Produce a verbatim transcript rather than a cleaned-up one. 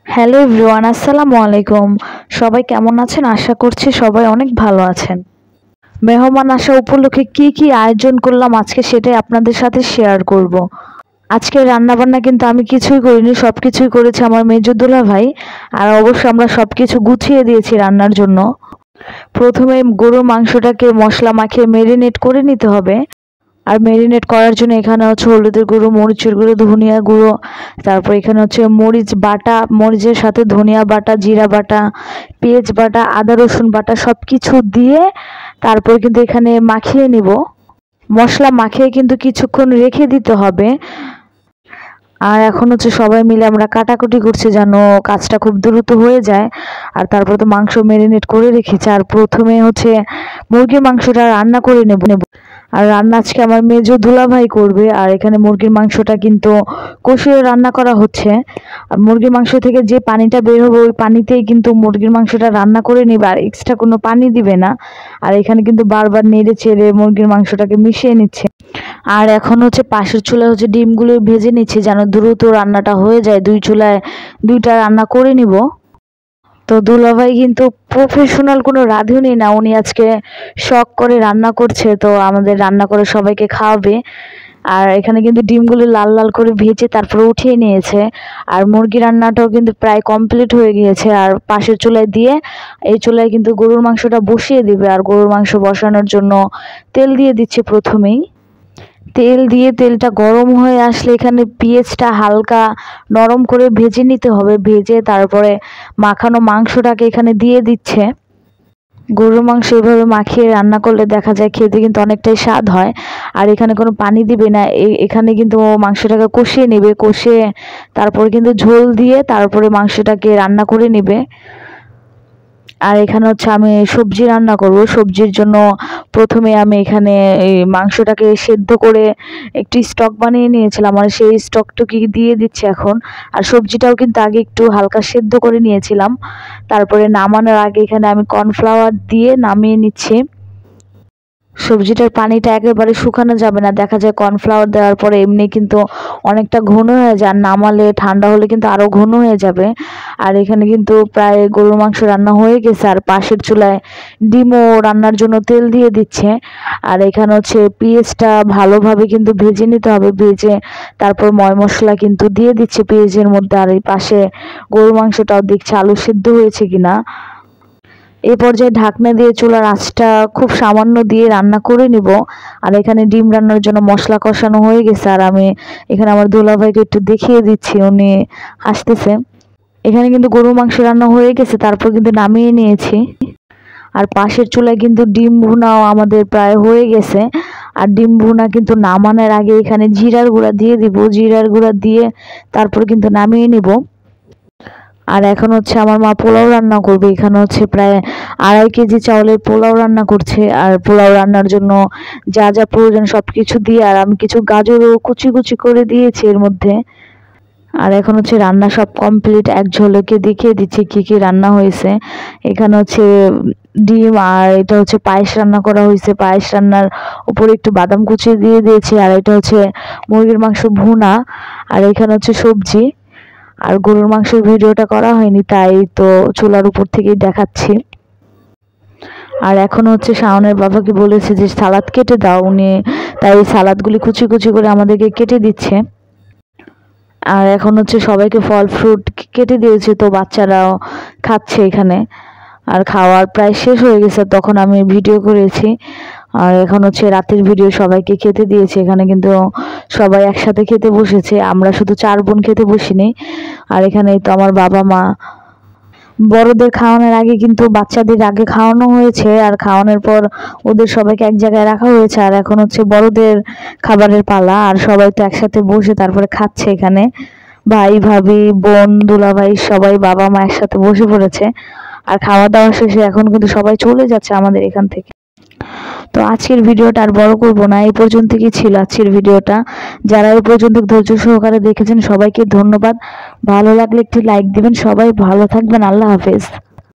Hello everyone, আসসালামু আলাইকুম। সবাই কেমন আছেন? আশা করছি সবাই অনেক ভালো আছেন। মেহমান আসা উপলক্ষে কি কি আয়োজন করলাম আজকে সেটাই আপনাদের সাথে শেয়ার করব। আজকে রান্না বান্না কিন্তু আমি কিছুই করিনি, সব কিছুই করেছে আমার মেজো দুলাভাই। আর অবশ্য আমরা সব কিছু গুছিয়ে দিয়েছি রান্নার জন্য। প্রথমে গরুর মাংসটাকে মশলা মাখিয়ে ম্যারিনেট করে নিতে হবে। আর ম্যারিনেট করার জন্য এখানে হচ্ছে হলুদের গুঁড়ো, মরিচের গুঁড়ো, ধনিয়া গুঁড়ো, তারপর এখানে হচ্ছে মরিচ বাটা, মরিচের সাথে ধনিয়া বাটা, জিরা বাটা, পেঁয়াজ বাটা, আদা রসুন বাটা সব কিছু দিয়ে তারপর কিন্তু এখানে মাখিয়ে নিব। মশলা মাখিয়ে কিন্তু কিছুক্ষণ রেখে দিতে হবে। আর এখন হচ্ছে সবাই মিলে আমরা কাটাকুটি করছি যেন কাজটা খুব দ্রুত হয়ে যায়। আর তারপর তো মাংস ম্যারিনেট করে রেখেছি। আর প্রথমে হচ্ছে মুরগির মাংসটা রান্না করে নেব নেব আর রান্না আজকে আমার মেজো দুলাভাই করবে। আর এখানে মুরগির মাংসটা কিন্তু কষিয়ে রান্না করা হচ্ছে। আর মুরগির মাংস থেকে যে পানিটা বের হবে ওই পানিতেই কিন্তু মুরগির মাংসটা রান্না করে নেবে, আর এক্সট্রা কোনো পানি দিবে না। আর এখানে কিন্তু বারবার নেড়ে চেড়ে মুরগির মাংসটাকে মিশিয়ে নিচ্ছে। আর এখন হচ্ছে পাশের চুলায় হচ্ছে ডিমগুলো ভেজে নিচ্ছি যেন দ্রুত রান্নাটা হয়ে যায়। দুই চুলায় দুইটা রান্না করে নিব। তো দুলাভাই কিন্তু প্রফেশনাল কোনো রাঁধুনি না, উনি আজকে শখ করে রান্না করছে, তো আমাদের রান্না করে সবাইকে খাওয়াবে। আর এখানে কিন্তু ডিমগুলো লাল লাল করে ভেজে তারপরে উঠিয়ে নিয়েছে। আর মুরগি রান্নাটাও কিন্তু প্রায় কমপ্লিট হয়ে গিয়েছে। আর পাশের চুলায় দিয়ে এই চুলায় কিন্তু গরুর মাংসটা বসিয়ে দিবে। আর গরুর মাংস বসানোর জন্য তেল দিয়ে দিচ্ছে প্রথমেই। তেল দিয়ে তেলটা গরম হয়ে আসলে এখানে পেঁয়াজটা হালকা নরম করে ভেজে নিতে হবে। ভেজে তারপরে মাখানো মাংসটাকে এখানে দিয়ে দিচ্ছে। গরুর মাংস এভাবে মাখিয়ে রান্না করলে দেখা যায় খেতে কিন্তু অনেকটাই স্বাদ হয়। আর এখানে কোনো পানি দিবে না, এখানে কিন্তু মাংসটাকে কষিয়ে নেবে। কষিয়ে তারপরে কিন্তু ঝোল দিয়ে তারপরে মাংসটাকে রান্না করে নেবে। আর এখানে হচ্ছে আমি সবজি রান্না করব। সবজির জন্য প্রথমে আমি এখানে এই মাংসটাকে সেদ্ধ করে একটি স্টক বানিয়ে নিয়েছিলাম, আর সেই স্টকটুকি দিয়ে দিচ্ছি এখন। আর সবজিটাও কিন্তু আগে একটু হালকা সেদ্ধ করে নিয়েছিলাম। তারপরে নামানোর আগে এখানে আমি কর্নফ্লাওয়ার দিয়ে নামিয়ে নিচ্ছি। সবজিটার পানিটা একেবারে শুকানো যাবে না, দেখা যায় কর্নফ্লাওয়ার দেওয়ার পরে এমনি কিন্তু অনেকটা ঘন হয়ে যায়, নামালে ঠান্ডা হলে কিন্তু আরও ঘন হয়ে যাবে। আর এখানে কিন্তু প্রায় গরুর মাংস রান্না হয়ে গেছে। আর পাশের চুলায় ডিমও রান্নার জন্য তেল দিয়ে দিচ্ছে। আর এখানে হচ্ছে পেঁয়াজটা ভালোভাবে কিন্তু ভেজে নিতে হবে। ভেজে তারপর ময় মশলা কিন্তু দিয়ে দিচ্ছে পেঁয়াজের মধ্যে। আর এই পাশে গরুর মাংসটাও দেখছে আলু সিদ্ধ হয়েছে কিনা। এই পর্যায়ে ঢাকনা দিয়ে চুলার আঁচটা খুব সামান্য দিয়ে রান্না করে নিব। আর এখানে ডিম রান্নার জন্য মশলা কষানো হয়ে গেছে। আর আমি এখানে আমার দুলাভাইকে একটু দেখিয়ে দিচ্ছি, উনি হাসতেছে। এখানে কিন্তু গরুর মাংস রান্না হয়ে গেছে, তারপর কিন্তু নামিয়ে নিয়েছি। আর পাশের চুলায় কিন্তু ডিম ভুনাও আমাদের প্রায় হয়ে গেছে। আর ডিম ভুনা কিন্তু নামানোর আগে এখানে জিরার গুঁড়া দিয়ে দিব। জিরার গুঁড়া দিয়ে তারপর কিন্তু নামিয়ে নিব। আর এখন হচ্ছে আমার মা পোলাও রান্না করবে। এখানে হচ্ছে প্রায় আড়াই কেজি চাউলের পোলাও রান্না করছে। আর পোলাও রান্নার জন্য যা যা প্রয়োজন সব কিছু দিয়ে, আর আমি কিছু গাজরও কুচি কুচি করে দিয়েছি এর মধ্যে। আর এখন হচ্ছে রান্না সব কমপ্লিট, এক ঝলকে দেখিয়ে দিচ্ছি কি কি রান্না হয়েছে। এখানে হচ্ছে ডিম, আর এটা হচ্ছে পায়েস রান্না করা হয়েছে। পায়েস রান্নার উপরে একটু বাদাম কুচি দিয়ে দিয়েছি। আর এটা হচ্ছে মুরগির মাংস ভুনা। আর এখানে হচ্ছে সবজি। আর গরুর মাংসের ভিডিওটা করা হয়নি, তাই তো চুলার উপর থেকেই দেখাচ্ছি। আর এখন হচ্ছে শাওনের বাবাকে বলেছে যে সালাদ কেটে দাও, উনি তাই সালাদগুলি কুচি কুচি করে আমাদেরকে কেটে দিচ্ছে। আর এখন হচ্ছে সবাইকে ফল ফ্রুট কেটে দিয়েছে, তো বাচ্চারাও খাচ্ছে এখানে। আর খাওয়ার প্রায় শেষ হয়ে গেছে, তখন আমি ভিডিও করেছি। আর এখন হচ্ছে রাতের ভিডিও, সবাইকে খেতে দিয়েছে। এখানে কিন্তু সবাই একসাথে খেতে বসেছে, আমরা শুধু চার বোন খেতে বসিনি। আর এখানে তো আমার বাবা মা। বড়দের খাওয়ানোর আগে কিন্তু বাচ্চাদের আগে খাওয়ানো হয়েছে, আর খাওয়ানোর পর ওদের সবাইকে এক জায়গায় রাখা হয়েছে। আর এখন হচ্ছে বড়দের খাবারের পালা, আর সবাই তো একসাথে বসে তারপরে খাচ্ছে। এখানে ভাই ভাবি বোন দুলাভাই সবাই বাবা মা একসাথে বসে পড়েছে। আর খাওয়া দাওয়া শেষে এখন কিন্তু সবাই চলে যাচ্ছে আমাদের এখান থেকে। তো আজকের ভিডিওটা আর বড় করব না, এই পর্যন্ত কি ছিল আজকের ভিডিওটা। যারা এই পর্যন্ত ধৈর্য সহকারে দেখেছেন সবাইকে ধন্যবাদ। ভালো লাগলে একটি লাইক দিবেন। সবাই ভালো থাকবেন। আল্লাহ হাফেজ।